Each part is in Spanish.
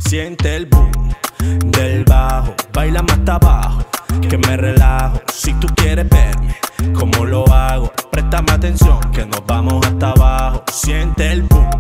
siente el boom del bajo. Baila más hasta abajo, que me relajo. Si tú quieres verme, ¿cómo lo hago? Préstame atención, que nos vamos hasta abajo. Siente el boom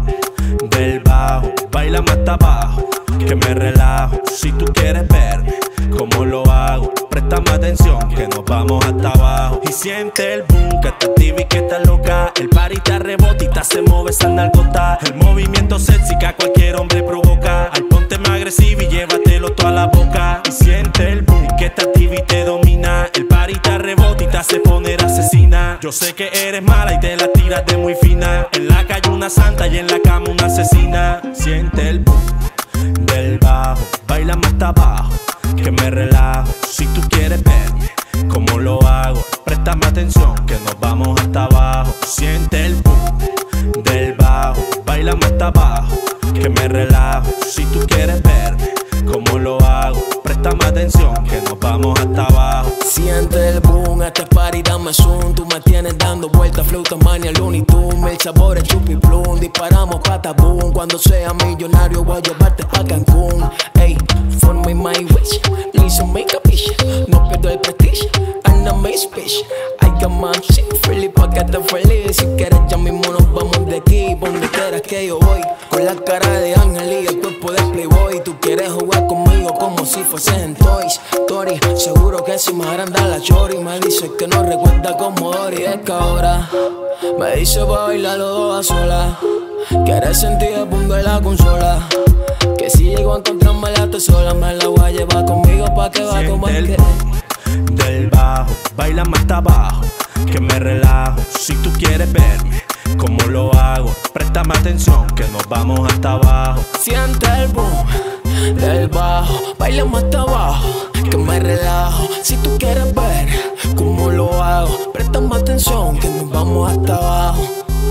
del bajo. Baila más hasta abajo, que me relajo. Si tú quieres verme, ¿cómo lo hago? Préstame atención, que nos vamos hasta abajo. Y siente el boom, que está activa y que está loca. El party te rebota y te hace mover esa nalgota. El movimiento sexy que a cualquier hombre provoca. Al ponte más agresivo y llévatelo toda la boca. Y siente el boom, que está activa y te domina. El party te rebota y te hace poner asesina. Yo sé que eres mala y te la tiras de muy fina. En la calle una santa y en la cama una asesina. Siente el boom del bajo. Baila más hasta abajo, que me relajo. Si tú quieres verme, ¿cómo lo hago? Préstame atención, que nos vamos hasta abajo. Siente el boom del bajo. Baila más hasta abajo, que me relajo. Si tú quieres verme, ¿cómo lo hago? Préstame atención, que nos vamos hasta abajo. Siente el boom, este party dame zoom. Tú me tienes dando vueltas, flauta, mania, Looney Tunes. El sabor es chupi plum, disparamos pataboom. Cuando sea millonario voy a llevarte a Cancún. Ey, for me my wish, listen make a bitch. No pierdo el prestige, I'm not my speech. I got my shit feliz pa' que estés feliz. Si quieres ya mismo nos vamos de aquí, pa' donde quieras que yo voy. Con la cara de ángel y el cuerpo de playboy. Tú quieres jugar conmigo como si fueses en Toys Story. Seguro que si me agranda la chori. Me dice que no recuerda como Dory. Es que ahora me dice pa' bailar los dos a solas. Quieres sentir el boom de la consola. Que si llego a encontrarme la sola, me la voy a llevar conmigo pa' que va como el boom del bajo. Baila más hasta abajo, que me relajo. Si tú quieres verme, ¿cómo lo hago? Préstame atención, que nos vamos hasta abajo. Siente el boom del bajo. Baila más hasta abajo, que me relajo. Si tú quieres ver cómo lo hago, préstame atención, que nos vamos hasta abajo.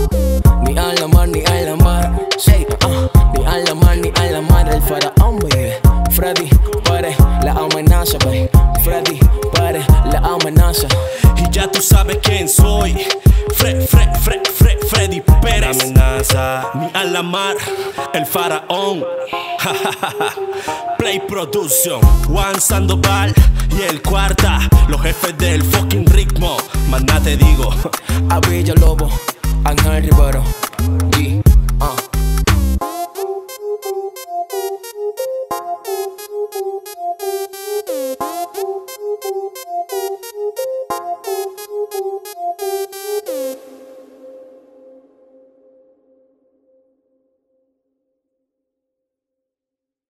Ni a la mar, ni a la mar. Hey, ni a la mar, ni a la mar. El faraón, baby. Freddy Pérez, la amenaza, baby. Freddy Pérez, la amenaza. Y ya tú sabes quién soy. Freddy Pérez, la amenaza. Ni a la mar, el faraón. Play Production, Juan Sandoval y el Cuarta, los jefes del fucking ritmo. Más nada te digo. A Villa Lobo, Ángel Rivero.